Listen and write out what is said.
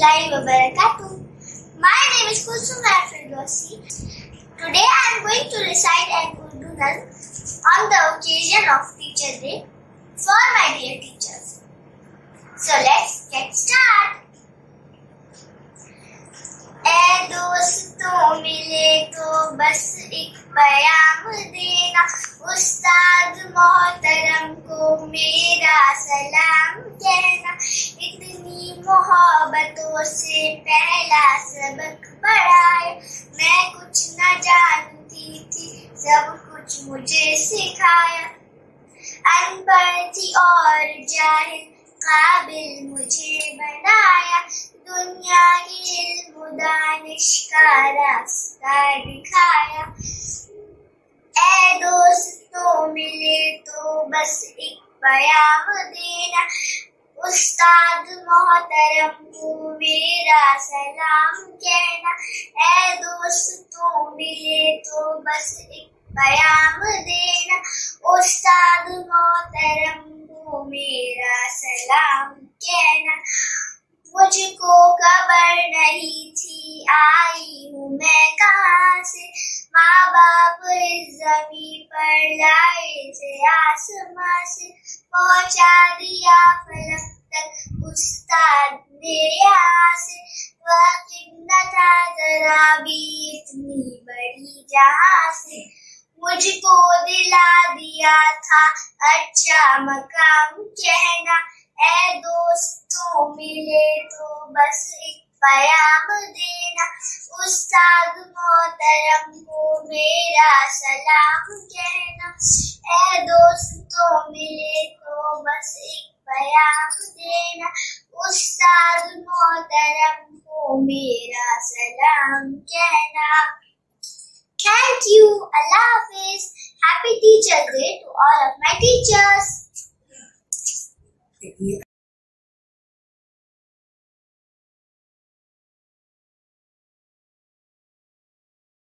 warahmatullahi wabarakatuh. My name is Kulsum Firdausi. Today I am going to recite an Urdu nazm on the occasion of Teacher Day for my dear teachers. So let's get started. ऐ दोस्तों मिले तो बस एक पैगाम देना, उस्ताद मोहतरम को मेरा सलाम कहना। इतनी मोहब्बतों से पहला सबक पढ़ाया, मैं कुछ न जानती थी सब कुछ मुझे सिखाया। अनपढ़ थी और जाहिल काबिल मुझे बनाया, दुनिया की इल्म दानिश का रास्ता दिखाया। ऐ दोस्तों मिले तो बस एक पैगाम देना, उस्ताद मोहतरम को मेरा सलाम कहना। ऐ दोस्तों मिले तो बस एक पैगाम देना, उस्ताद मोहतरम को मेरा सलाम कहना। मुझको खबर नहीं थी आई हूँ मैं कहाँ से, माँ बाप इस ज़मीन पर लाए थे आसमां से। पहुँचा दिया फलक तक उस्ताद ने यहाँ से, वाकिफ न था जरा भी इतनी बड़ी जहाँ से। मुझको दिला दिया था अच्छा मकाम कहना, ऐ दोस्तों मिले तो बस एक पैगाम देना, उस्ताद मोहतरम को मेरा सलाम कहना। ऐ दोस्तों मिले तो बस एक पैगाम देना, उस्ताद मोहतरम को मेरा सलाम कहना। Thank you. Allah Hafiz. Happy Teacher's Day to all of my teachers.